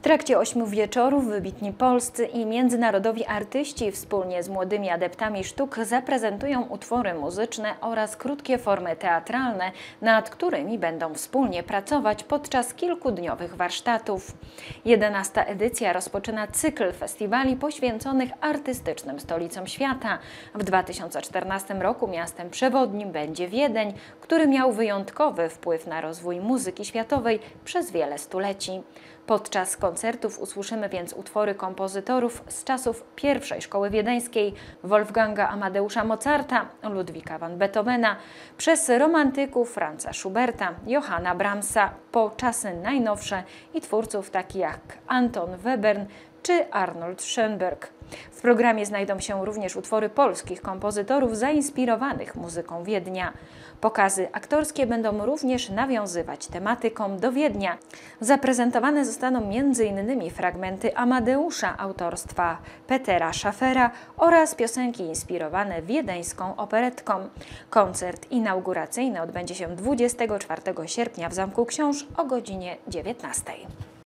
trakcie 8 wieczorów wybitni polscy i międzynarodowi artyści wspólnie z młodymi adeptami sztuk zaprezentują utwory muzyczne oraz krótkie formy teatralne, nad którymi będą wspólnie pracować podczas kilkudniowych warsztatów. 11. edycja rozpoczyna cykl festiwali poświęconych artystycznym stolicom świata. W 2014 roku miastem przewodnim będzie Wiedeń, który miał wyjątkowy wpływ na rozwój muzyki światowej przez wiele stuleci. Podczas koncertów usłyszymy więc utwory kompozytorów z czasów pierwszej szkoły wiedeńskiej, Wolfganga Amadeusza Mozarta, Ludwika van Beethovena, przez romantyków Franza Schuberta, Johanna Brahmsa, po czasy najnowsze i twórców takich jak Anton Webern czy Arnold Schönberg. W programie znajdą się również utwory polskich kompozytorów zainspirowanych muzyką Wiednia. Pokazy aktorskie będą również nawiązywać tematyką do Wiednia. Zaprezentowane zostaną m.in. fragmenty Amadeusza autorstwa Petera Schaffera oraz piosenki inspirowane wiedeńską operetką. Koncert inauguracyjny odbędzie się 24 sierpnia w Zamku Książ o godzinie 19.